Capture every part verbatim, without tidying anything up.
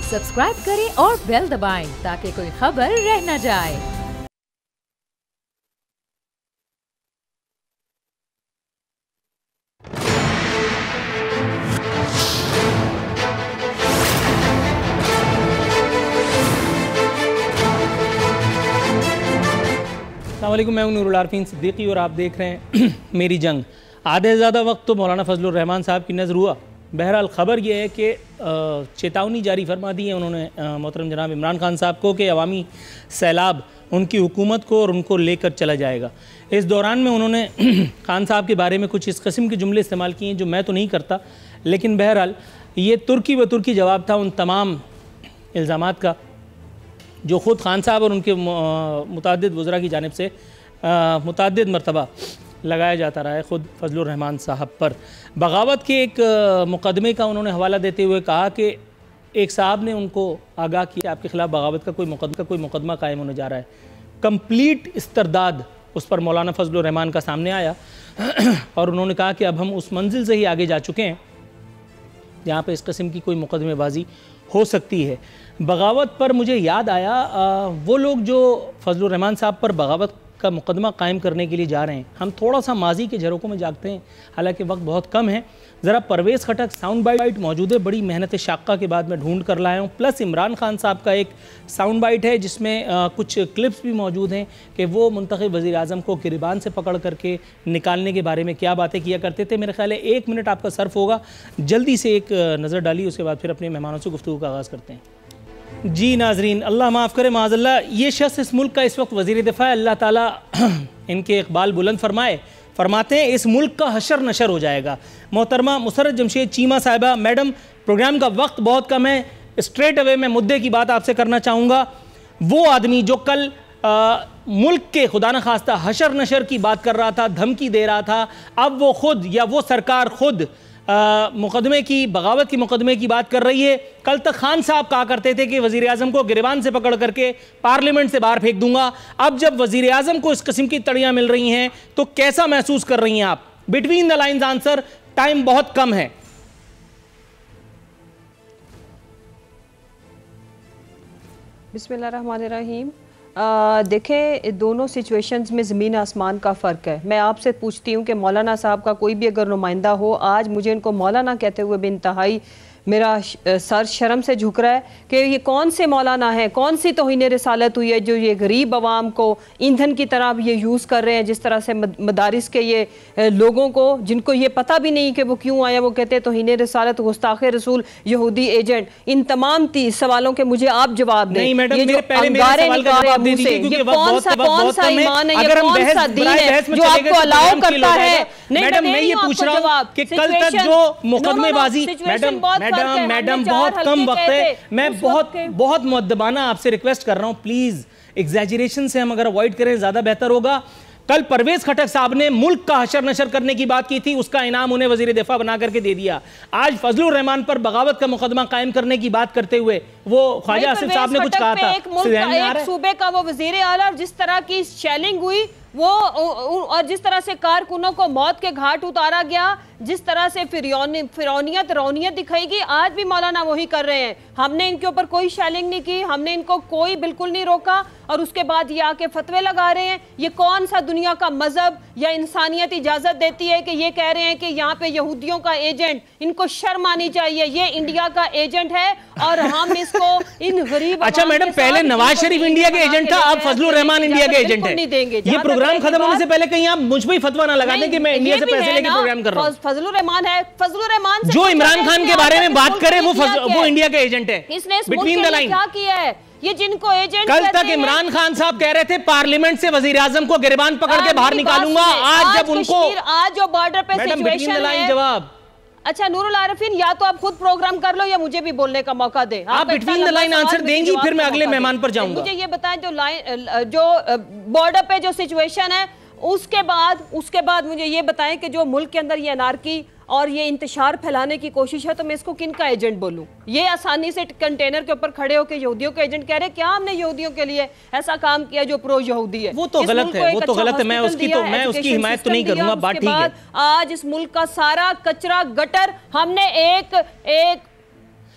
Subscribe करें और bell दबाएं ताकि कोई खबर रह न जाए। अस्सलाम वालेकुम, मैं हूं नूर आरफीन सिद्दीकी और आप देख रहे हैं मेरी जंग। आधे से ज़्यादा वक्त तो मौलाना फजल रहमान साहब की नज़र हुआ। बहरहाल ख़बर यह है कि चेतावनी जारी फरमा दी है उन्होंने मोहतरम जनाब इमरान खान साहब को कि अवामी सैलाब उनकी हुकूमत को और उनको लेकर चला जाएगा। इस दौरान में उन्होंने खान साहब के बारे में कुछ इस किस्म के जुमले इस्तेमाल किए हैं जो मैं तो नहीं करता, लेकिन बहरहाल ये तुर्की व तुर्की जवाब था उन तमाम इल्ज़ामात का जो ख़ुद खान साहब और उनके मुतअद्दिद वज़रा की जानिब से मुतअद्दिद मरतबा लगाया जाता रहा है ख़ुद फजल रहमान साहब पर। बगावत के एक मुकदमे का उन्होंने हवाला देते हुए कहा कि एक साहब ने उनको आगाह किया आपके ख़िलाफ़ बगावत का कोई मुकदमा कोई मुकदमा कायम होने जा रहा है। कंप्लीट इस्तरदाद उस पर मौलाना फजल रहमान का सामने आया और उन्होंने कहा कि अब हम उस मंजिल से ही आगे जा चुके हैं जहाँ पर इस किस्म की कोई मुकदमेबाजी हो सकती है। बगावत पर मुझे याद आया आ, वो लोग जो फजल रहमान साहब पर बगावत का मुकदमा कायम करने के लिए जा रहे हैं, हम थोड़ा सा माजी के झरोकों में जागते हैं, हालांकि वक्त बहुत कम है। ज़रा परवेज़ खटक साउंड बाइट मौजूद है, बड़ी मेहनत शाक्का के बाद मैं ढूंढ कर लाया हूँ। प्लस इमरान खान साहब का एक साउंड बाइट है जिसमें आ, कुछ क्लिप्स भी मौजूद हैं कि वो मुंतखब वज़ीर आज़म को गिरबान से पकड़ करके निकालने के बारे में क्या बातें किया करते थे। मेरे ख्याल है एक मिनट आपका सर्फ होगा, जल्दी से एक नज़र डालिए, उसके बाद फिर अपने मेहमानों से गुफ्तगू का आगाज़ करते हैं। जी नाजरीन, अल्लाह माफ़ करे माज़अल्लाह, ये शख्स इस मुल्क का इस वक्त वज़ीर दिफ़ा, अल्लाह ताला इनके इक़बाल बुलंद फरमाए। फरमाते हैं इस मुल्क का हशर नशर हो जाएगा। मोहतरमा मुसर्रत जमशेद चीमा साहिबा, मैडम प्रोग्राम का वक्त बहुत कम है, स्ट्रेट अवे मैं मुद्दे की बात आपसे करना चाहूँगा। वो आदमी जो कल आ, मुल्क के खुदा न खास्ता हशर नशर की बात कर रहा था, धमकी दे रहा था, अब वो खुद या वो सरकार खुद मुकदमे की बगावत की मुकदमे की बात कर रही है। कल तक खान साहब कहा करते थे कि वज़ीर आज़म को गिरबान से पकड़ करके पार्लियामेंट से बाहर फेंक दूंगा। अब जब वज़ीर आज़म को इस किस्म की तड़ियाँ मिल रही हैं तो कैसा महसूस कर रही हैं आप? Between the lines answer, time बहुत कम है। बिस्मिल्लाहिर्रहमानिर्रहीम। देखें, दोनों सिचुएशंस में ज़मीन आसमान का फ़र्क है। मैं आपसे पूछती हूँ कि मौलाना साहब का कोई भी अगर नुमाइंदा हो, आज मुझे इनको मौलाना कहते हुए भी इंतहाई मेरा सर शर्म से झुक रहा है कि ये कौन से मौलाना है, कौन सी तौहीन रिसालत हुई है जो ये गरीब आवाम को ईंधन की तरह ये यूज़ कर रहे हैं। जिस तरह से मदारिस के ये लोगों को जिनको ये पता भी नहीं कि वो क्यों आया, वो कहते हैं तौहीन रिसालत, गुस्ताख रसूल, यहूदी एजेंट। इन तमाम तीन सवालों के मुझे आप जवाब दें। ये जो अंगारे निकाले मुंह से, ये कौन सा कौन सा ईमान है, ये कौन सा दीन है जो आपको अलाउ करता है? मैडम मैं ये पूछ रहा हूँ कि कल तक जो मुकदमेबाजी, मैडम मैडम मैडम बहुत कम वक्त है, मैं बहुत बहुत मुअद्दबाना आपसे रिक्वेस्ट कर रहा हूं, प्लीज एग्जैजरेशन से हम अगर अवॉइड करें ज्यादा बेहतर होगा। कल परवेज खटक साहब ने मुल्क का हशर नशर करने की बात की थी, उसका इनाम उन्हें वजीर दिफा बना करके दे दिया। आज फजलुर रहमान पर बगावत का मुकदमा कायम करने की बात करते हुए वो ख्वाजा आसिफ साहब ने कुछ कहा था। एक मुल्क का, एक सूबे का वो वजीर आला, जिस तरह की शेलिंग हुई वो और जिस तरह से कारकुनों को मौत के घाट उतारा गया, जिस तरह से फिरौनियत रौनियत दिखाएगी, आज भी मौलाना वही कर रहे हैं। हमने इनके ऊपर कोई शेलिंग नहीं की, हमने इनको कोई बिल्कुल नहीं रोका और उसके बाद ये आके फतवे लगा रहे हैं। ये कौन सा दुनिया का मजहब या इंसानियत इजाजत देती है कि ये कह रहे हैं कि यहाँ पे यहूदियों का एजेंट, इनको शर्म आनी चाहिए, ये इंडिया का एजेंट है और हम इसको इन गरीब। अच्छा मैडम, पहले नवाज शरीफ इंडिया के एजेंट था, अब फजलुर रहमान इंडिया के एजेंट है। ये प्रोग्राम खत्म होने से पहले कहीं आप मुझ पर फतवा ना लगा दें कि मैं इंडिया से पैसे लेके प्रोग्राम कर रहा हूं। फजलुर रहमान है, फजलुर रहमान जो इमरान खान के बारे में बात करे वो वो इंडिया का एजेंट है। इसने बिटवीन द लाइन क्या किया है? ये जिनको एजेंट कल तक इमरान खान साहब कह रहे थे पार्लियामेंट से वजीर आजम को गिरबान पकड़ के बाहर निकालूंगा, आज जब उनको आज जो बॉर्डर पे सिचुएशन है। जवाब अच्छा नूरुल आरफीन, या तो आप खुद प्रोग्राम कर लो या मुझे भी बोलने का मौका दें। आप बिटवीन द लाइन आंसर देंगी, फिर मैं अगले मेहमान पर जाऊंगा। मुझे ये बताएं जो लाइन जो बॉर्डर पे जो सिचुएशन है, उसके बाद उसके बाद मुझे ये बताएं कि जो मुल्क के अंदर ये अनारकी और ये इंतशार फैलाने की कोशिश है, तो मैं इसको किन का एजेंट बोलूं? ये आसानी से कंटेनर के ऊपर खड़े होकर यहूदियों के एजेंट कह रहे, क्या हमने यहूदियों के लिए ऐसा काम किया जो प्रो यहूदी है? वो तो गलत है, वो तो गलत है, मैं उसकी तो मैं उसकी हिमायत तो नहीं करूंगा, बात ठीक है। आज इस मुल्क का सारा कचरा गटर हमने एक एक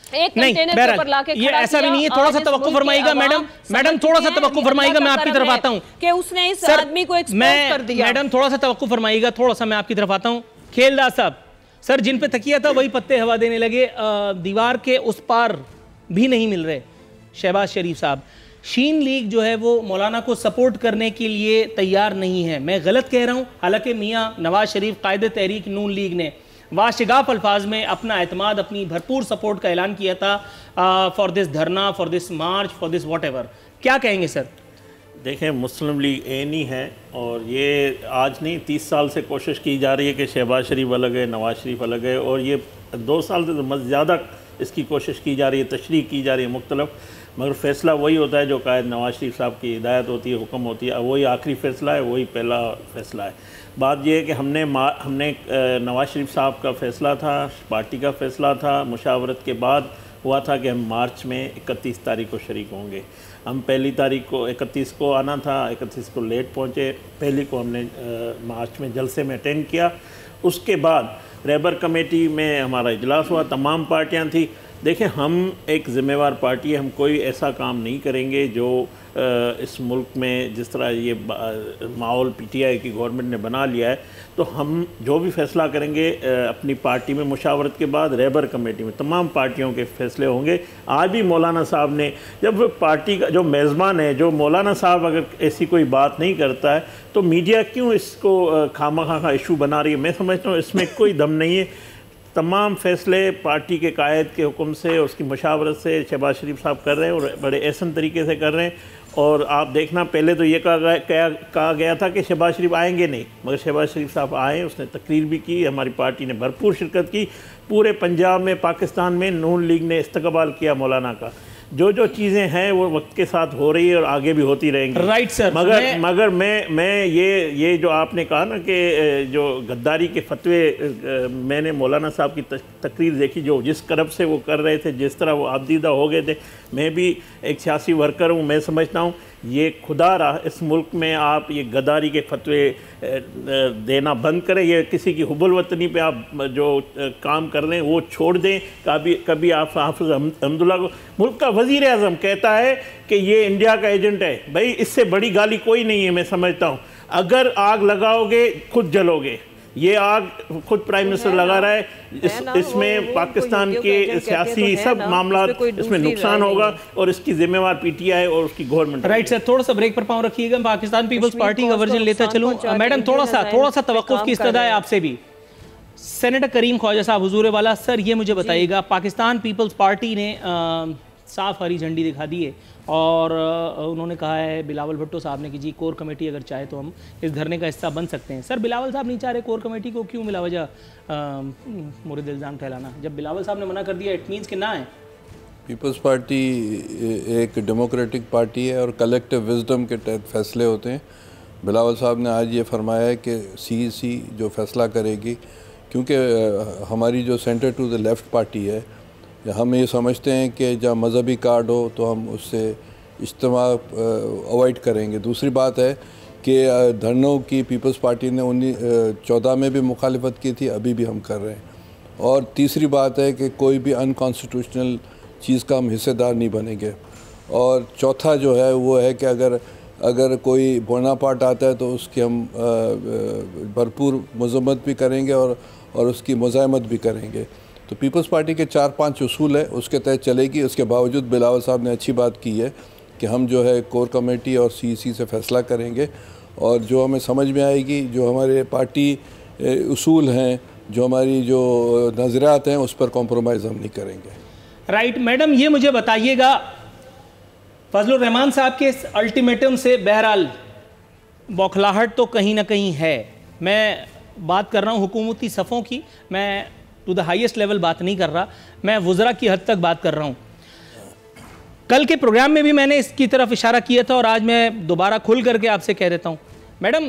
نہیں بہرحال یہ ایسا بھی نہیں ہے، تھوڑا سا توقع فرمائیے گا میڈم میڈم تھوڑا سا توقع فرمائیے گا، میں آپ کی طرف آتا ہوں کہ اس نے اس آدمی کو ایکسپوز کر دیا۔ میڈم تھوڑا سا توقع فرمائیے گا، تھوڑا سا میں آپ کی طرف آتا ہوں۔ کھیلدار صاحب سر، جن پہ تکیہ تھا وہی پتے ہوا دینے لگے، دیوار کے اس پار بھی نہیں مل رہے۔ شہباز شریف صاحب، شین لیگ جو ہے وہ مولانا کو سپورٹ کرنے کے لیے تیار نہیں ہے، میں غلط کہہ رہا ہوں؟ حالانکہ میاں نواز شریف قائد تحریک نون لیگ نے واشگاف الفاظ میں اپنا اعتماد، اپنی بھرپور سپورٹ کا اعلان کیا تھا for this dharna, for this march, for this whatever, کیا کہیں گے سر؟ دیکھیں مسلم لیگ اے نہیں ہے، اور یہ آج نہیں تیس سال سے کوشش کی جا رہی ہے کہ شہباز شریف الگ ہے، نواز شریف الگ ہے، اور یہ دو سال سے زیادہ اس کی کوشش کی جا رہی ہے، تشریح کی جا رہی ہے مختلف، مگر فیصلہ وہی ہوتا ہے جو قائد نواز شریف صاحب کی ہدایت ہوتی ہے، حکم ہوتی ہے، وہی آخری فیصلہ ہے، وہی پہلا فیصلہ ہے۔ بات یہ ہے کہ ہم نے ہم نے نواز شریف صاحب کا فیصلہ تھا، پارٹی کا فیصلہ تھا، مشاورت کے بعد ہوا تھا کہ ہم مارچ میں اکتیس تاریخ کو شریک ہوں گے۔ ہم پہلی تاریخ کو اکتیس کو آنا تھا، اکتیس کو لیٹ پہنچے، پہلی کو ہم نے مارچ میں جلسے میں اٹینڈ کیا۔ اس کے بعد رہبر کمیٹی میں ہمارا اجلاس ہوا، تمام پارٹیاں تھیں۔ دیکھیں ہم ایک ذمہ وار پارٹی ہے، ہم کوئی ایسا کام نہیں کریں گے جو اس ملک میں جس طرح یہ ماحول پی ٹی آئی کی گورنمنٹ نے بنا لیا ہے، تو ہم جو بھی فیصلہ کریں گے اپنی پارٹی میں مشاورت کے بعد رہبر کمیٹی میں تمام پارٹیوں کے فیصلے ہوں گے۔ آج بھی مولانا صاحب نے جب پارٹی کا جو میزبان ہے، جو مولانا صاحب اگر ایسی کوئی بات نہیں کرتا ہے تو میڈیا کیوں اس کو خامخواہ کا ایشو بنا رہی ہے؟ میں سمجھتا ہوں اس میں کوئی دم نہیں ہے۔ تمام فیصلے پارٹی کے قائد کے حکم سے، اس کی مشاورت سے شہباز شریف صاحب کر رہے ہیں، اور بڑے احسن طریقے سے کر رہے ہیں۔ اور آپ دیکھنا پہلے تو یہ کہا گیا تھا کہ شہباز شریف آئیں گے نہیں، مگر شہباز شریف صاحب آئے، اس نے تقریر بھی کی، ہماری پارٹی نے بھرپور شرکت کی، پورے پنجاب میں، پاکستان میں نون لیگ نے استقبال کیا مولانا کا۔ جو جو چیزیں ہیں وہ وقت کے ساتھ ہو رہی ہے اور آگے بھی ہوتی رہیں گی۔ رائٹ سر، مگر مگر میں میں یہ یہ جو آپ نے کہا نا کہ جو غداری کے فتوے، میں نے مولانا صاحب کی تقریر دیکھی، جو جس کرب سے وہ کر رہے تھے، جس طرح وہ آبدیدہ ہو گئے تھے، میں بھی ایک سیاسی ورکر ہوں، میں سمجھتا ہوں یہ خدا رہا اس ملک میں آپ یہ غداری کے فتوے دینا بند کریں، یہ کسی کی حب الوطنی پہ آپ جو کام کر رہے ہیں وہ چھوڑ دیں۔ کبھی کبھی آپ حافظ حمداللہ کو، ملک کا وزیر اعظم کہتا ہے کہ یہ انڈیا کا ایجنٹ ہے، بھائی اس سے بڑی گالی کوئی نہیں ہے۔ میں سمجھتا ہوں اگر آگ لگاؤ گے خود جلو گے، یہ آگ خود پرائم منسٹر لگا رہا ہے، اس اس میں پاکستان کے سیاسی سب معاملات اس میں نقصان ہوگا، اور اس کی ذمہ وار پی ٹی آئی اور اس کی گورنمنٹ۔ رائٹ سر، تھوڑا سا بریک پر پاؤں رکھیے گا، پاکستان پیپلز پارٹی کا ورژن لیتا چلوں۔ میڈم تھوڑا سا تھوڑا سا توقف کی استدعا ہے آپ سے بھی۔ سینیٹر کریم خواجہ صاحب حضور والا، سر یہ مجھے بتائیے گا، پاکستان پیپلز پارٹی نے صاف ہری جھنڈی دکھا دی ہے، اور انہوں نے کہا ہے بلاول بھٹو صاحب نے کہ جی کور کمیٹی اگر چاہے تو ہم اس دھرنے کا حصہ بن سکتے ہیں۔ سر بلاول صاحب نہیں چاہ رہے کور کمیٹی کو، کیوں بلا وجہ مورد الزام پھیلانا؟ جب بلاول صاحب نے منع کر دیا اٹ مینس کہ نہ ہے۔ پیپلز پارٹی ایک ڈیموکریٹک پارٹی ہے اور کلیکٹیو وزڈم کے تحت فیصلے ہوتے ہیں۔ بلاول صاحب نے آج یہ فرمایا ہے کہ سی سی جو فیصلہ کرے گی، کیونکہ ہماری جو centre to the left party ہے، ہم یہ سمجھتے ہیں کہ جب مذہبی کارڈ ہو تو ہم اس سے اجتماع اوائڈ کریں گے۔ دوسری بات ہے کہ دھرنوں کی پیپلز پارٹی نے انیس چودہ میں بھی مخالفت کی تھی، ابھی بھی ہم کر رہے ہیں۔ اور تیسری بات ہے کہ کوئی بھی ان کانسٹیٹیوشنل چیز کا ہم حصے دار نہیں بنیں گے۔ اور چوتھا جو ہے وہ ہے کہ اگر اگر کوئی بوناپارٹ آتا ہے تو اس کی ہم بھرپور مذمت بھی کریں گے اور اور اس کی مزاحمت بھی کریں گے۔ تو پیپلز پارٹی کے چار پانچ اصول ہے، اس کے تحت چلے گی۔ اس کے باوجود بلاول صاحب نے اچھی بات کی ہے کہ ہم جو ہے کور کمیٹی اور سی سی سے فیصلہ کریں گے، اور جو ہمیں سمجھ میں آئے گی، جو ہمارے پارٹی اصول ہیں، جو ہماری جو نظریات ہیں، اس پر کمپرومائز ہم نہیں کریں گے۔ رائٹ میڈم، یہ مجھے بتائیے گا فضل الرحمان صاحب کے اس الٹیمیٹم سے بہرحال بوکھلاہٹ تو کہیں نہ کہیں ہے۔ میں بات کر رہا ہوں حکومتی صفوں کی، میں ٹو دا ہائیسٹ لیول بات نہیں کر رہا، میں وزراء کی حد تک بات کر رہا ہوں۔ کل کے پروگرام میں بھی میں نے اس کی طرف اشارہ کیا تھا، اور آج میں دوبارہ کھل کر کے آپ سے کہہ دیتا ہوں۔ میڈم،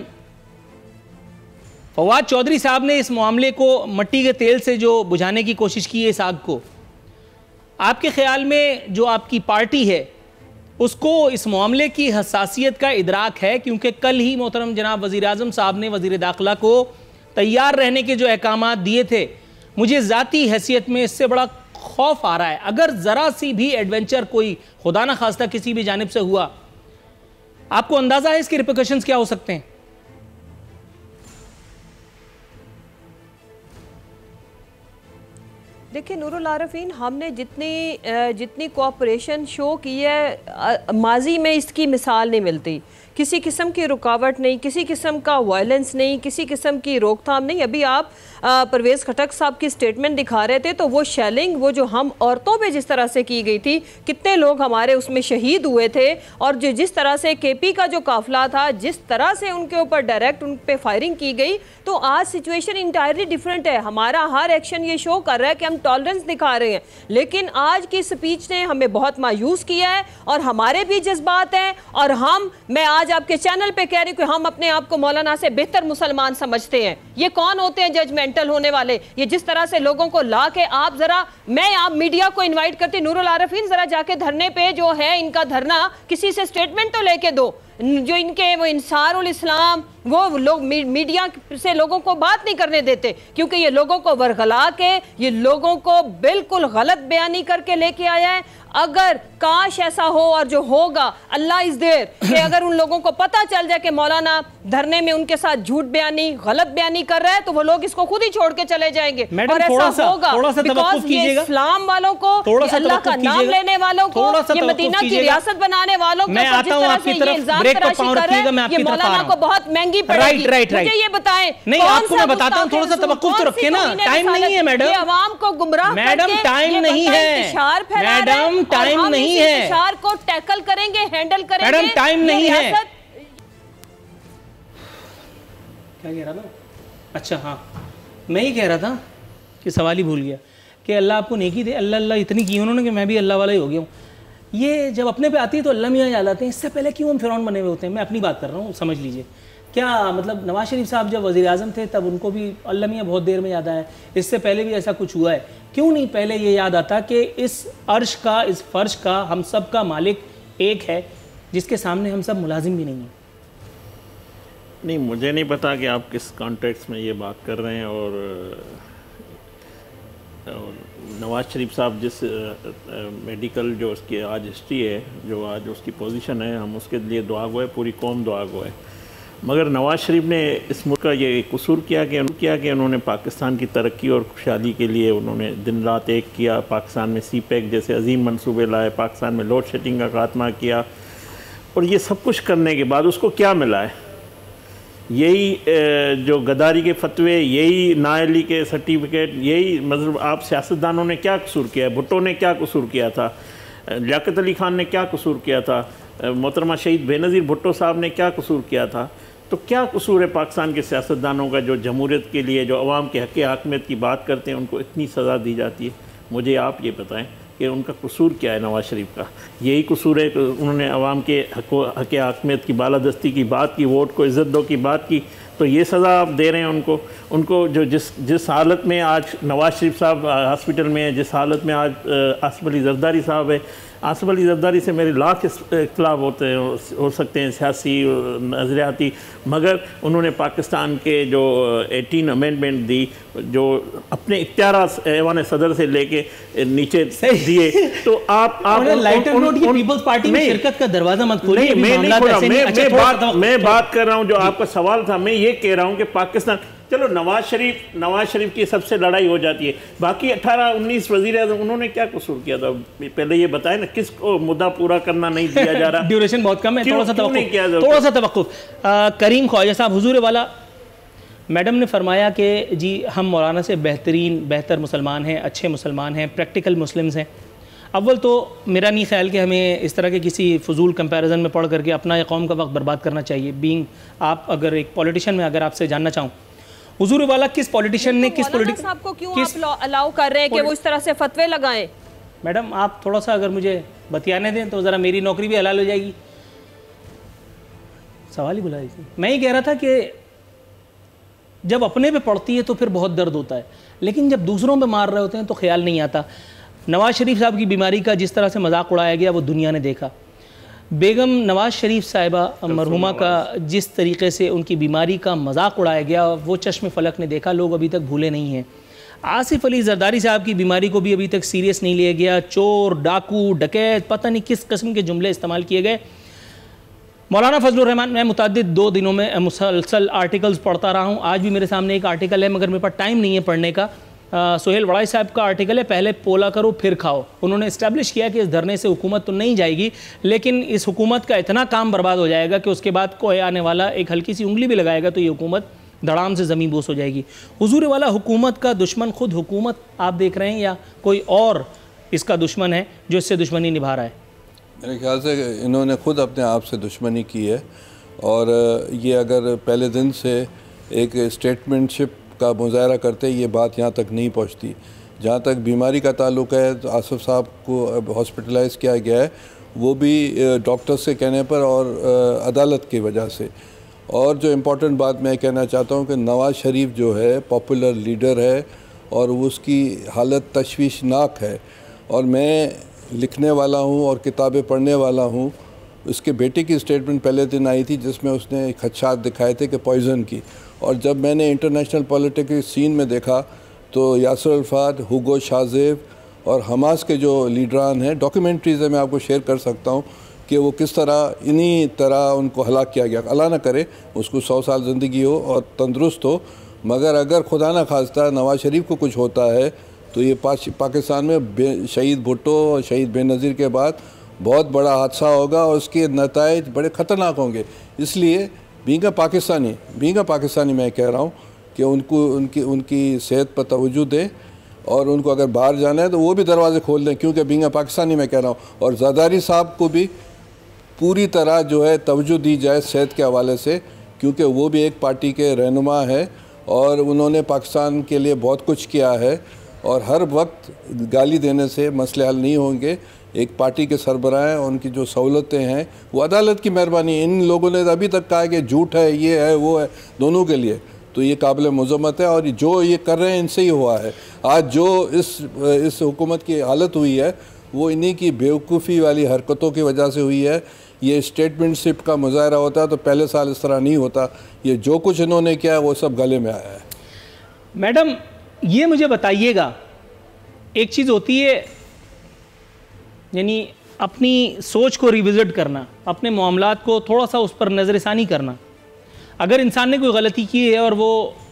فواد چودھری صاحب نے اس معاملے کو مٹی کے تیل سے جو بجھانے کی کوشش کی ہے اس آگ کو، آپ کے خیال میں جو آپ کی پارٹی ہے اس کو اس معاملے کی حساسیت کا ادراک ہے؟ کیونکہ کل ہی محترم جناب وزیر اعظم صاحب نے وزیر داخلہ کو تیار رہنے کے جو احکامات دیے تھے، مجھے ذاتی حیثیت میں اس سے بڑا خوف آ رہا ہے. اگر ذرا سی بھی ایڈونچر کوئی خدا نہ خواستہ کسی بھی جانب سے ہوا, آپ کو اندازہ ہے اس کے ریپرکشنز کیا ہو سکتے ہیں؟ دیکھیں نور العارفین, ہم نے جتنی جتنی کوآپریشن شو کی ہے ماضی میں اس کی مثال نہیں ملتی. کسی قسم کی رکاوٹ نہیں, کسی قسم کا وائلنس نہیں, کسی قسم کی روک تھام نہیں. ابھی آپ پرویز خٹک صاحب کی سٹیٹمنٹ دکھا رہے تھے تو وہ شیلنگ وہ جو ہم عورتوں پہ جس طرح سے کی گئی تھی, کتنے لوگ ہمارے اس میں شہید ہوئے تھے, اور جو جس طرح سے کے پی کا جو قافلہ تھا جس طرح سے ان کے اوپر ڈائریکٹ ان پہ فائرنگ کی گئی, تو آج سچویشن انٹائرلی ڈیفرنٹ ہے. ہمارا ہر ایکشن یہ شو کر رہا ہے کہ ہم ٹالرنس دکھا رہے ہیں, لیکن آج کی سپیچ نے ہمیں بہت مایوس کیا ہے, اور ہمارے بھی جذبات ہیں, اور ہم میں آج آپ کے چینل پہ کہہ رہی ہوں کہ ہم اپنے آپ کو مولانا سے بہتر مسلمان سمجھتے ہیں. یہ کون ہوتے ہیں ججمنٹل ہونے والے؟ یہ جس طرح سے لوگوں کو لا کے آپ ذرا, میں آپ میڈیا کو انوائٹ کرتی, نور العارفین ذرا جا کے دھرنے پہ جو ہے ان کا دھرنا, کسی سے سٹیٹمنٹ تو لے کے دو. جو ان کے وہ انصار الاسلام وہ لوگ میڈیا سے لوگوں کو بات نہیں کرنے دیتے, کیونکہ یہ لوگوں کو ورغلا کے, یہ لوگوں کو بالکل غلط بیانی کر کے لے کے آیا ہے. اگر کاش ایسا ہو, اور جو ہوگا اللہ از دیر, کہ اگر ان لوگوں کو پتہ چل جائے کہ مولانا دھرنے میں ان کے ساتھ جھوٹ بیانی غلط بیانی کر رہا ہے, تو وہ لوگ اس کو خود ہی چھوڑ کے چلے جائیں گے. اور ایسا ہوگا بیکاز یہ اسلام والوں کو, یہ اللہ کا نام لینے والوں کو, یہ مدینہ کی ریاست بنانے والوں کو جس طرح سے یہ الزام تراشی کر رہے ہیں, یہ مولانا کو بہت مہنگی پڑے گی. مجھے یہ بتائیں, نہیں آپ کو میں بتاتا ہوں, تھوڑا سا توقف تو رکھیں نا, ٹائم نہیں ہے میڈم, یہ عوام کو گمراہ کر کے ٹائم نہیں ہے میڈم, ٹائم نہیں ہے, انتشار کو ٹیکل کریں گے, ہینڈل کریں گے. میڈم ٹائم نہیں ہے. کیا کہہ رہا تھا؟ اچھا ہاں, میں ہی کہہ رہا تھا کہ سوال ہی بھول گیا کہ اللہ آپ کو نیکی دے. اللہ اللہ اتنی کی انہوں نے کہ میں بھی اللہ والا ہی ہو گیا ہوں. یہ جب اپنے پہ آتی ہے تو اللہ میاں یاد آتے ہیں, اس سے پہلے کیوں ہم فرعون بنے ہوئے ہوتے ہیں؟ میں اپنی بات کر رہا ہوں, سمجھ لیجئے. کیا مطلب نواز شریف صاحب جب وزیر اعظم تھے تب ان کو بھی اللہ میاں بہت دیر میں یاد آیا, اس سے پہلے بھی ایسا کچھ ہوا ہے. کیوں نہیں پہلے یہ یاد آتا کہ اس عرش کا, اس فرش کا ہم سب کا مالک ایک ہے, جس کے سامنے ہم سب ملازم بھی نہیں ہیں. نہیں, مجھے نہیں پتا کہ آپ کس کانٹیکس میں یہ بات کر رہے ہیں. اور نواز شریف صاحب جس میڈیکل جو اس کی آج ہسٹری ہے, جو آج اس کی پوزیشن ہے, ہم اس کے لیے دعا گو ہے, پوری قوم دعا گو ہے. مگر نواز شریف نے اس ملک کا یہ قصور کیا کہ کیا کہ انہوں نے پاکستان کی ترقی اور خوشحالی کے لیے انہوں نے دن رات ایک کیا. پاکستان میں سی پیک جیسے عظیم منصوبے لائے, پاکستان میں لوڈ شیڈنگ کا خاتمہ کیا, اور یہ سب کچھ کرنے کے بعد اس کو کیا ملا ہے؟ یہی جو غداری کے فتوے, یہی نااہلی کے سرٹیفکیٹ, یہی مطلب آپ سیاستدانوں نے کیا قصور کیا ہے؟ بھٹو نے کیا قصور کیا تھا؟ لیاقت علی خان نے کیا قصور کیا تھا؟ محترمہ شہید بے نظیر بھٹو صاحب نے کیا قصور کیا تھا؟ تو کیا قصور ہے پاکستان کے سیاستدانوں کا جو جمہوریت کے لیے, جو عوام کے حق حاکمیت کی بات کرتے ہیں, ان کو اتنی سزا دی جاتی ہے؟ مجھے آپ یہ بتائیں کہ ان کا قصور کیا ہے نواز شریف کا؟ یہی قصور ہے کہ انہوں نے عوام کے حق حق حاکمیت کی بالادستی کی بات کی, ووٹ کو عزت دو کی بات کی, تو یہ سزا آپ دے رہے ہیں ان کو. ان کو جو جس جس حالت میں آج نواز شریف صاحب ہاسپٹل میں ہیں, جس حالت میں آج آصف علی زرداری صاحب ہے, آصف علی زرداری سے میرے لاکھ اختلاف ہوتے ہیں, ہو سکتے ہیں سیاسی نظریاتی, مگر انہوں نے پاکستان کے جو ایٹین امینڈمنٹ دی, جو اپنے اختیارات ایوان صدر سے لے کے نیچے دیے, تو آپ آپ پیپلز پارٹی میں شرکت کا دروازہ مت کھولیے. میں بات کر رہا ہوں جو آپ کا سوال تھا, میں یہ کہہ رہا ہوں کہ پاکستان, چلو نواز شریف نواز شریف کی سب سے لڑائی ہو جاتی ہے, باقی اٹھارہ انیس وزیر اعظم انہوں نے کیا قصور کیا تھا؟ پہلے یہ بتائیں نا, کس کو مدعا پورا کرنا نہیں دیا جا رہا؟ ڈیوریشن بہت کم ہے, تھوڑا سا توقف, تھوڑا سا توقف. کریم خواجہ صاحب حضور والا, میڈم نے فرمایا کہ جی ہم مولانا سے بہترین بہتر مسلمان ہیں, اچھے مسلمان ہیں, پریکٹیکل مسلمز ہیں. اول تو میرا نہیں خیال کہ ہمیں اس طرح کے کسی فضول کمپیریزن میں پڑھ کر کے اپنا یا قوم کا وقت برباد کرنا چاہیے. بینگ آپ اگر ایک پولیٹیشین میں اگر آپ سے جاننا چاہوں, حضور والا کس پولیٹیشین نے کس مولانا صاحب کو کیوں آپ الاؤ کر رہے ہیں کہ وہ اس طرح سے فتوے لگائیں؟ میڈم آپ تھوڑا سا اگر مجھے بتانے دیں تو ذرا میری نوکری بھی حلال ہو جائے گی. سوال ہی بلا دیجیے. میں ہی کہہ رہا تھا کہ جب اپنے پہ پڑتی ہے تو پھر بہت درد ہوتا ہے, لیکن جب دوسروں پہ مار رہے ہوتے ہیں تو خیال نہیں آتا. نواز شریف صاحب کی بیماری کا جس طرح سے مذاق اڑایا گیا وہ دنیا نے دیکھا. بیگم نواز شریف صاحبہ مرحومہ کا جس طریقے سے ان کی بیماری کا مذاق اڑایا گیا وہ چشم فلک نے دیکھا, لوگ ابھی تک بھولے نہیں ہیں. آصف علی زرداری صاحب کی بیماری کو بھی ابھی تک سیریس نہیں لیا گیا. چور، ڈاکو، ڈکیت، پتہ نہیں کس قسم کے جملے استعمال کیے گئے. مولانا فضل الرحمان، میں متعدد دو دنوں میں مسلسل آرٹیکلز پڑھتا رہا ہوں. آج بھی میرے سامنے ایک آرٹیکل ہے مگر میرے پاس ٹائم نہیں ہے پڑھنے کا. سہیل وڑائی صاحب کا آرٹیکل ہے، پہلے پولا کرو پھر کھاؤ. انہوں نے اسٹیبلش کیا کہ اس دھرنے سے حکومت تو نہیں جائے گی، لیکن اس حکومت کا اتنا کام برباد ہو جائے گا کہ اس کے بعد کوئی آنے والا ایک ہلکی سی انگلی بھی لگائے گا تو یہ حکومت دھڑام سے زمین بوس ہو جائے گی. حضور والا حکومت کا دشمن خود حکومت آپ دیکھ رہے ہیں یا کوئی اور اس کا دشمن ہے جو اس سے دشمنی نبھا رہا ہے؟ میرے خیال سے انہوں نے خود اپنے آپ سے دشمنی کی ہے، اور یہ اگر پہلے دن سے ایک اسٹیٹمنٹ شپ کا مظاہرہ کرتے یہ بات یہاں تک نہیں پہنچتی. جہاں تک بیماری کا تعلق ہے تو آصف صاحب کو اب ہاسپٹلائز کیا گیا ہے، وہ بھی ڈاکٹرز کے کہنے پر اور عدالت کی وجہ سے. اور جو امپورٹنٹ بات میں کہنا چاہتا ہوں کہ نواز شریف جو ہے پاپولر لیڈر ہے اور اس کی حالت تشویشناک ہے. اور میں لکھنے والا ہوں اور کتابیں پڑھنے والا ہوں. اس کے بیٹے کی اسٹیٹمنٹ پہلے دن آئی تھی جس میں اس نے خدشات دکھائے تھے کہ پوائزن کی، اور جب میں نے انٹرنیشنل پولیٹیکل سین میں دیکھا تو یاسر الفات، ہوگو شازیب اور حماس کے جو لیڈران ہیں، ڈاکیومنٹریز میں آپ کو شیئر کر سکتا ہوں کہ وہ کس طرح انہی طرح ان کو ہلاک کیا گیا. اللہ نہ کرے اس کو سو سال زندگی ہو اور تندرست ہو، مگر اگر خدا نہ خواستہ نواز شریف کو کچھ ہوتا ہے تو یہ پاکستان میں شہید بھٹو اور شہید بے نظیر کے بعد بہت بڑا حادثہ ہوگا اور اس کے نتائج بڑے خطرناک ہوں گے. اس لیے بینگا پاکستانی بینگا پاکستانی میں کہہ رہا ہوں کہ ان کو ان کی ان کی صحت پر توجہ دیں، اور ان کو اگر باہر جانا ہے تو وہ بھی دروازے کھول دیں، کیونکہ بینگا پاکستانی میں کہہ رہا ہوں. اور زرداری صاحب کو بھی پوری طرح جو ہے توجہ دی جائے صحت کے حوالے سے، کیونکہ وہ بھی ایک پارٹی کے رہنما ہے اور انہوں نے پاکستان کے لیے بہت کچھ کیا ہے. اور ہر وقت گالی دینے سے مسئلے حل نہیں ہوں گے. ایک پارٹی کے سربراہ ہیں، ان کی جو سہولتیں ہیں وہ عدالت کی مہربانی. ان لوگوں نے ابھی تک کہا کہ جھوٹ ہے، یہ ہے وہ ہے دونوں کے لیے، تو یہ قابل مذمت ہے. اور جو یہ کر رہے ہیں ان سے ہی ہوا ہے. آج جو اس اس حکومت کی حالت ہوئی ہے وہ انہی کی بیوقوفی والی حرکتوں کی وجہ سے ہوئی ہے. یہ اسٹیٹمنٹ شپ کا مظاہرہ ہوتا ہے تو پہلے سال اس طرح نہیں ہوتا. یہ جو کچھ انہوں نے کیا وہ سب گلے میں آیا ہے. میڈم یہ مجھے بتائیے گا، ایک چیز ہوتی ہے یعنی اپنی سوچ کو ریوزٹ کرنا، اپنے معاملات کو تھوڑا سا اس پر نظر ثانی کرنا. اگر انسان نے کوئی غلطی کی ہے اور وہ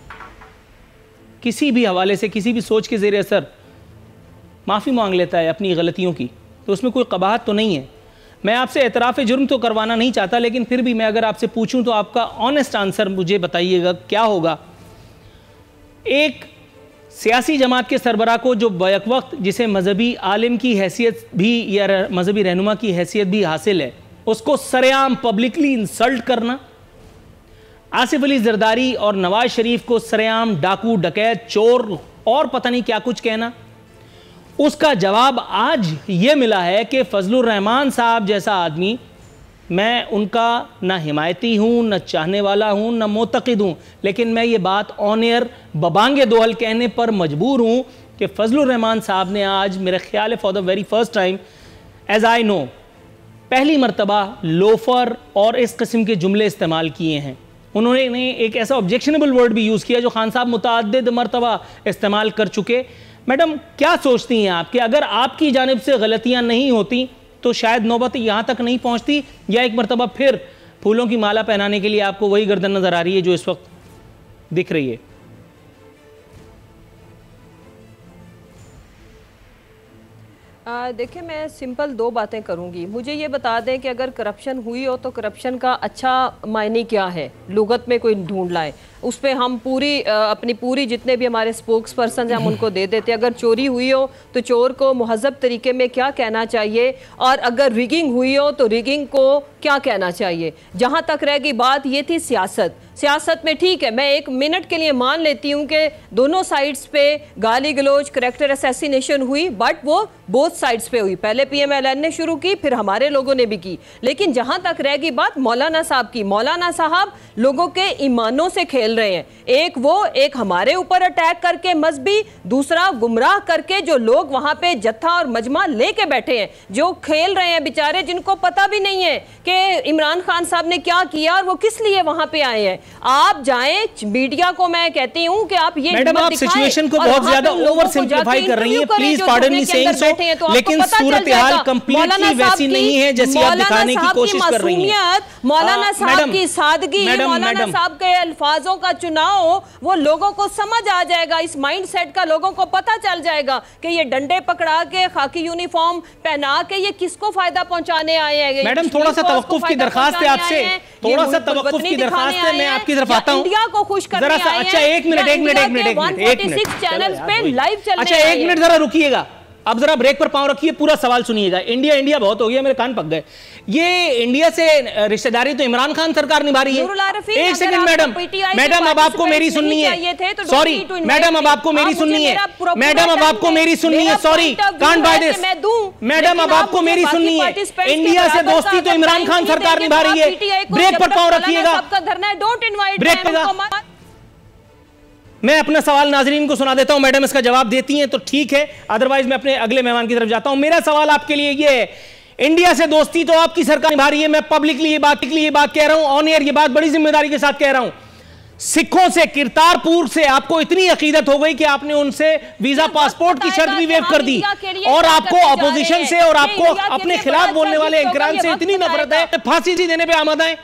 کسی بھی حوالے سے کسی بھی سوچ کے زیر اثر معافی مانگ لیتا ہے اپنی غلطیوں کی، تو اس میں کوئی قباحت تو نہیں ہے. میں آپ سے اعتراف جرم تو کروانا نہیں چاہتا، لیکن پھر بھی میں اگر آپ سے پوچھوں تو آپ کا آنیسٹ آنسر مجھے بتائیے گا کیا ہوگا. ایک سیاسی جماعت کے سربراہ کو جو بیک وقت جسے مذہبی عالم کی حیثیت بھی یا مذہبی رہنما کی حیثیت بھی حاصل ہے، اس کو سرعام پبلکلی انسلٹ کرنا، آصف علی زرداری اور نواز شریف کو سرعام ڈاکو، ڈکیت، چور اور پتہ نہیں کیا کچھ کہنا، اس کا جواب آج یہ ملا ہے کہ فضل الرحمان صاحب جیسا آدمی، میں ان کا نہ حمایتی ہوں، نہ چاہنے والا ہوں، نہ معتقد ہوں، لیکن میں یہ بات آن ایئر ببانگ دوہل کہنے پر مجبور ہوں کہ فضل الرحمان صاحب نے آج میرے خیال ہے for the very first time as I know پہلی مرتبہ لوفر اور اس قسم کے جملے استعمال کیے ہیں. انہوں نے ایک ایسا آبجیکشنیبل ورڈ بھی یوز کیا جو خان صاحب متعدد مرتبہ استعمال کر چکے. میڈم کیا سوچتی ہیں آپ کہ اگر آپ کی جانب سے غلطیاں نہیں ہوتی تو شاید نوبت یہاں تک نہیں پہنچتی، یا ایک مرتبہ پھر پھولوں کی مالا پہنانے کے لیے آپ کو وہی گردن نظر آ رہی ہے جو اس وقت دکھ رہی ہے؟ دیکھیں میں سمپل دو باتیں کروں گی. مجھے یہ بتا دیں کہ اگر کرپشن ہوئی ہو تو کرپشن کا اچھا معنی کیا ہے، لغت میں کوئی ڈھونڈ لائے، اس پہ ہم پوری اپنی پوری جتنے بھی ہمارے سپوکس پرسنز ہیں ہم ان کو دے دیتے. اگر چوری ہوئی ہو تو چور کو مہذب طریقے میں کیا کہنا چاہیے، اور اگر ریگنگ ہوئی ہو تو ریگنگ کو کیا کہنا چاہیے. جہاں تک رہ گئی بات یہ تھی سیاست سیاست میں ٹھیک ہے، میں ایک منٹ کے لیے مان لیتی ہوں کہ دونوں سائٹس پہ گالی گلوچ، کریکٹر اسیسینیشن ہوئی، بٹ وہ بوتھ سائٹس پہ ہوئی. پہلے پی ایم ایل این نے شروع کی، پھر ہمارے لوگوں نے بھی کی. لیکن جہاں تک رہ گئی بات مولانا صاحب کی، مولانا صاحب لوگوں کے ایمانوں سے کھیل رہے ہیں. ایک وہ ایک ہمارے اوپر اٹیک کر کے مذہبی، دوسرا گمراہ کر کے جو لوگ وہاں پہ جتھا اور مجمع لے کے بیٹھے ہیں، جو کھیل رہے ہیں بیچارے، جن کو پتہ بھی نہیں ہے کہ کہ عمران خان صاحب نے کیا کیا اور وہ کس لیے وہاں پہ آئے ہیں. آپ جائیں, میڈیا کو میں کہتی ہوں کہ آپ یہ میڈم آپ سچویشن کو بہت زیادہ اوور سمپلیفائی کر رہی ہیں, please pardon me saying so, لیکن صورتحال کمپلیٹلی ویسی نہیں ہے جیسی آپ دکھانے کی کوشش کر رہی ہیں. مولانا صاحب کی سادگی, مولانا صاحب کے الفاظوں کا چناؤ وہ لوگوں کو سمجھ آ جائے گا, اس مائنڈ سیٹ کا لوگوں کو پتہ چل جائے گا کہ یہ ڈنڈے پکڑا کے خاکی یونیفارم پہنا کے یہ کس کو فائدہ پہنچانے آئے ہیں. میڈم تھوڑا سا توقف کی درخواست ہے آپ سے, تھوڑا سا توقف کی درخواست ہے, میں آپ کی طرف آتا ہوں. انڈیا کو خوش کرنے آئے ہیں. اچھا ایک منٹ ایک منٹ ایک منٹ ایک منٹ چینلز پہ لائیو چلنے. اچھا ایک منٹ ذرا رکیے گا, اب ذرا بریک پر پاؤں رکھیے, پورا سوال سنیے گا. انڈیا انڈیا بہت ہو گیا, میرے کان پک گئے. یہ انڈیا سے رشتہ داری تو عمران خان سرکار نبھا رہی ہے. ایک سیکنڈ میڈم, میڈم اب آپ کو میری سننی ہے, سوری میڈم اب آپ کو میری سننی ہے, میڈم اب آپ کو میری سننی ہے, sorry can't buy this, madam اب آپ کو میری سننی ہے. انڈیا سے دوستی تو عمران خان سرکار نبھا رہی ہے. بریک پر پاؤں رکھیے گا, بریک پہ گا. میں اپنا سوال ناظرین کو سنا دیتا ہوں, میڈم اس کا جواب دیتی ہیں تو ٹھیک ہے, ادروائز میں اپنے اگلے مہمان کی طرف جاتا ہوں. میرا سوال آپ کے لیے یہ ہے, انڈیا سے دوستی تو آپ کی سرکار نبھا رہی ہے, میں پبلکلی یہ بات یہ بات کہہ رہا ہوں, آن ایئر یہ بات بڑی ذمہ داری کے ساتھ کہہ رہا ہوں. سکھوں سے کرتارپور سے آپ کو اتنی عقیدت ہو گئی کہ آپ نے ان سے ویزا پاسپورٹ کی شرط بھی ویو کر دی, اور آپ کو اپوزیشن سے اور آپ کو اپنے خلاف بولنے والے انکران سے اتنی نفرت ہے پھانسی دینے پہ آمادہ ہیں.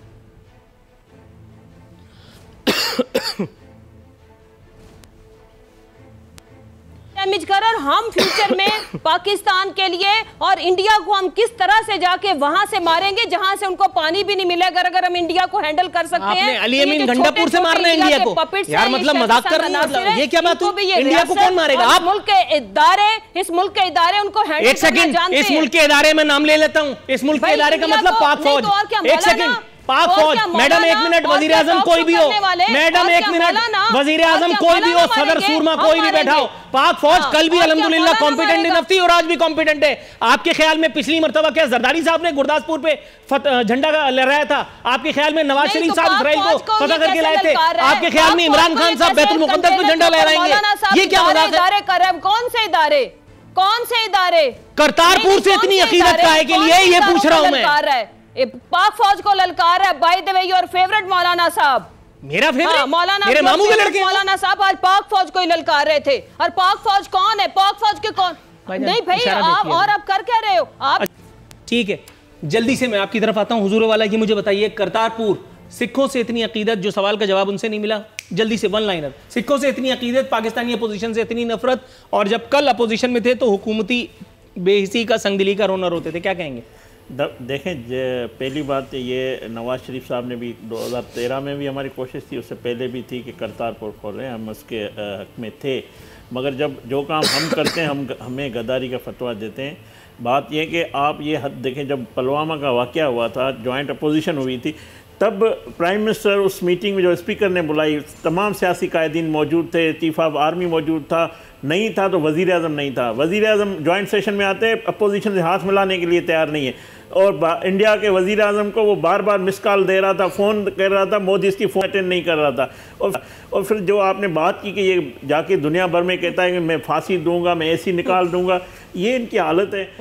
ڈیمیج کر, اور ہم فیوچر میں پاکستان کے لیے اور انڈیا کو ہم کس طرح سے جا کے وہاں سے ماریں گے جہاں سے ان کو پانی بھی نہیں ملے گا. اگر ہم انڈیا کو ہینڈل کر سکتے ہیں, آپ نے علی امین گھنڈا پور سے مارنا ہے انڈیا کو, یار مطلب مذاق کر رہی ہیں, یہ کیا بات ہوئی, انڈیا کو کون مارے گا؟ آپ ملک کے ادارے, اس ملک کے ادارے ان کو ہینڈل کرنا جانتے ہیں. اس ملک کے ادارے میں نام لے لیتا ہوں, اس ملک کے ادارے کا مطلب پاک فوج. ایک سیکنڈ, پاک فوج, میڈم ایک منٹ, وزیر اعظم کوئی بھی ہو, میڈم ایک منٹ, وزیر اعظم کوئی بھی ہو, صدر سورما کوئی بھی بیٹھا ہو, پاک فوج کل بھی الحمدللہ کمپیٹنٹ انف تھی اور آج بھی کمپیٹنٹ ہے. آپ کے خیال میں پچھلی مرتبہ کیا زرداری صاحب نے گرداسپور پہ جھنڈا لہرایا تھا؟ آپ کے خیال میں نواز شریف صاحب اسرائیل کو فتح کر کے لائے تھے؟ آپ کے خیال میں عمران خان صاحب بیت المقدس پہ جھنڈا لہرائیں گے؟ یہ کیا مذاق ہے؟ کون سے ادارے, کون سے ادارے؟ کرتارپور سے اتنی عقیدت کا ہے کے لیے یہ پوچھ رہا ہوں میں. پاک فوج کو للکار ہے. By the way your favourite Maulana sahib, میرا فیورٹ, میرے ماموں کے لڑکے مولانا صاحب آج پاک فوج کو ہی للکار رہے تھے. اور پاک فوج کون ہے؟ پاک فوج کے کون نہیں بھائی, آپ اور آپ کر کیا رہے ہو آپ؟ ٹھیک ہے, جلدی سے میں آپ کی طرف آتا ہوں. حضور والا یہ مجھے بتائیے, کرتارپور سکھوں سے اتنی عقیدت, جو سوال کا جواب ان سے نہیں ملا, جلدی سے ون لائنر. سکھوں سے اتنی عقیدت, پاکستانی اپوزیشن سے اتنی نفرت, اور جب کل اپوزیشن میں تھے تو حکومتی بے حسی کا سنگ دلی کا رونر ہوتے تھے, کیا کہیں گے؟ دیکھیں, پہلی بات یہ نواز شریف صاحب نے بھی دو ہزار تیرہ میں بھی ہماری کوشش تھی, اس سے پہلے بھی تھی کہ کرتارپور کھول رہے ہیں, ہم اس کے حق میں تھے, مگر جب جو کام ہم کرتے ہیں ہم ہمیں غداری کا فتویٰ دیتے ہیں. بات یہ کہ آپ یہ حد دیکھیں, جب پلوامہ کا واقعہ ہوا تھا, جوائنٹ اپوزیشن ہوئی تھی, تب پرائم منسٹر اس میٹنگ میں جو اسپیکر نے بلائی, تمام سیاسی قائدین موجود تھے, چیف آف آرمی موجود تھا, نہیں تھا تو وزیر اعظم نہیں تھا. وزیر اعظم جوائنٹ سیشن میں آتے اپوزیشن سے ہاتھ ملانے کے لیے تیار نہیں ہے, اور انڈیا کے وزیر اعظم کو وہ بار بار مس کال دے رہا تھا, فون کر رہا تھا, مودی اس کی فون اٹینڈ نہیں کر رہا تھا. اور اور پھر جو آپ نے بات کی کہ یہ جا کے دنیا بھر میں کہتا ہے کہ میں پھانسی دوں گا, میں ایسی نکال دوں گا, یہ ان کی حالت ہے.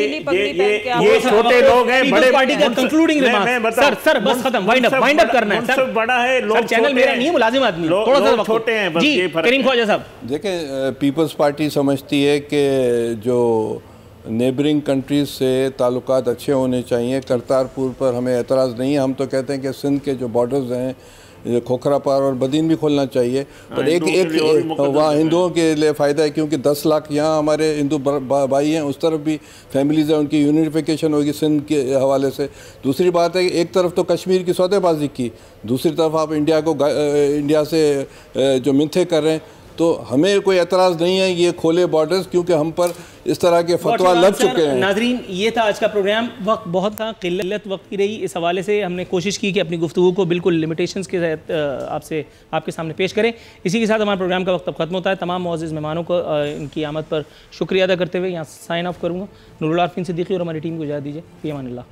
یہ چھوٹے لوگ ہیں, بڑے پارٹی کا کنکلوڈنگ ریمارک. سر سر بس ختم, وائنڈ اپ وائنڈ اپ کرنا ہے. سر بڑا ہے, لوگ چینل میرا نہیں ہے, ملازم آدمی, تھوڑا سا چھوٹے ہیں. جی کریم خواجہ صاحب, دیکھیں پیپلز پارٹی سمجھتی ہے کہ جو نیبرنگ کنٹریز سے تعلقات اچھے ہونے چاہیے. کرتارپور پر ہمیں اعتراض نہیں ہے, ہم تو کہتے ہیں کہ سندھ کے جو بارڈرز ہیں, کھوکھرا پار اور بدین بھی کھولنا چاہیے, پر ایک ایک وہاں ہندوؤں کے لیے فائدہ ہے, کیونکہ دس لاکھ یہاں ہمارے ہندو بھائی ہیں, اس طرف بھی فیملیز ہیں, ان کی یونیفیکیشن ہوگی سندھ کے حوالے سے. دوسری بات ہے کہ ایک طرف تو کشمیر کی سودے بازی کی, دوسری طرف آپ انڈیا کو انڈیا سے جو منتھے کر رہے ہیں, تو ہمیں کوئی اعتراض نہیں ہے یہ کھولے بارڈرز, کیونکہ ہم پر اس طرح کے فتویٰ لگ چکے ہیں. ناظرین یہ تھا آج کا پروگرام, وقت بہت تھا, قلت وقت کی رہی, اس حوالے سے ہم نے کوشش کی کہ اپنی گفتگو کو بالکل لمیٹیشنز کے ساتھ آپ سے آپ کے سامنے پیش کریں. اسی کے ساتھ ہمارا پروگرام کا وقت اب ختم ہوتا ہے. تمام معزز مہمانوں کو ان کی آمد پر شکریہ ادا کرتے ہوئے یہاں سائن آف کروں گا. نور عرفین صدیقی اور ہماری ٹیم کو اجازت دیجیے. فی امان اللہ.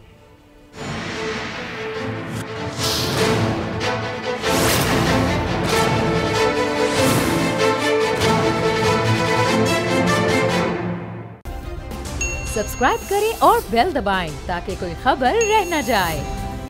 सब्सक्राइब करें और बेल दबाएं ताकि कोई खबर रह न जाए।